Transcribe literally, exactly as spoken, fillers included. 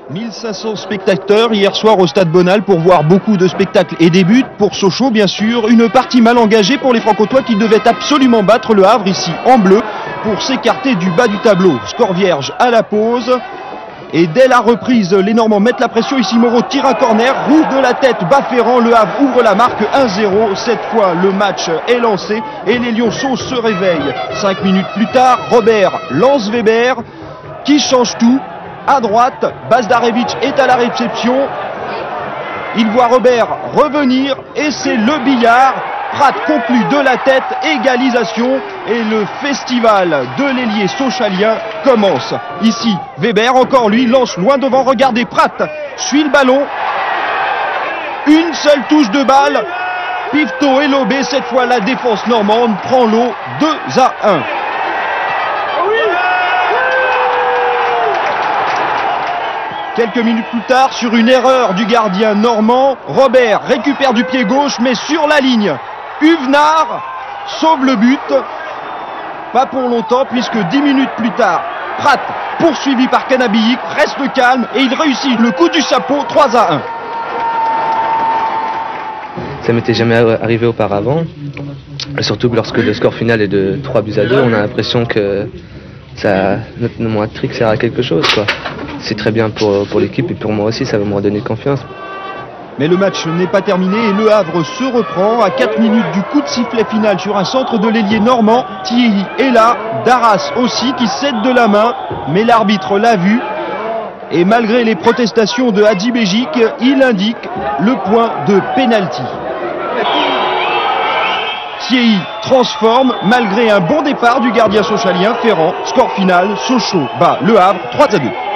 mille cinq cents spectateurs hier soir au Stade Bonal pour voir beaucoup de spectacles et des buts. Pour Sochaux, bien sûr, une partie mal engagée pour les Franc-Comtois qui devaient absolument battre le Havre ici en bleu pour s'écarter du bas du tableau. Score vierge à la pause. Et dès la reprise, les Normands mettent la pression. Ici, Moreau tire un corner, roule de la tête, bas Ferrand, le Havre ouvre la marque un zéro. Cette fois, le match est lancé et les Lionceaux se réveillent. Cinq minutes plus tard, Robert lance Weber qui change tout. À droite, Bazdarevic est à la réception. Il voit Robert revenir et c'est le billard. Prat conclut de la tête, égalisation et le festival de l'ailier sochalien commence. Ici, Weber, encore lui, lance loin devant, regardez, Prat suit le ballon. Une seule touche de balle, Pifto est lobé, cette fois la défense normande prend l'eau deux à un. Quelques minutes plus tard, sur une erreur du gardien normand, Robert récupère du pied gauche, mais sur la ligne. Huvenard sauve le but. Pas pour longtemps, puisque dix minutes plus tard, Prat, poursuivi par Canabillic, reste calme et il réussit le coup du chapeau, trois à un. Ça m'était jamais arrivé auparavant. Surtout que lorsque le score final est de trois buts à deux, on a l'impression que ça, notre, mon hat-trick sert à quelque chose, quoi. C'est très bien pour, pour l'équipe et pour moi aussi, ça va me redonner confiance. Mais le match n'est pas terminé et le Havre se reprend à quatre minutes du coup de sifflet final sur un centre de l'ailier normand. Thierry est là, Darras aussi qui cède de la main, mais l'arbitre l'a vu. Et malgré les protestations de Hadji Béjic, il indique le point de pénalty. Thierry transforme malgré un bon départ du gardien sochalien Ferrand. Score final, Sochaux bat le Havre trois à deux.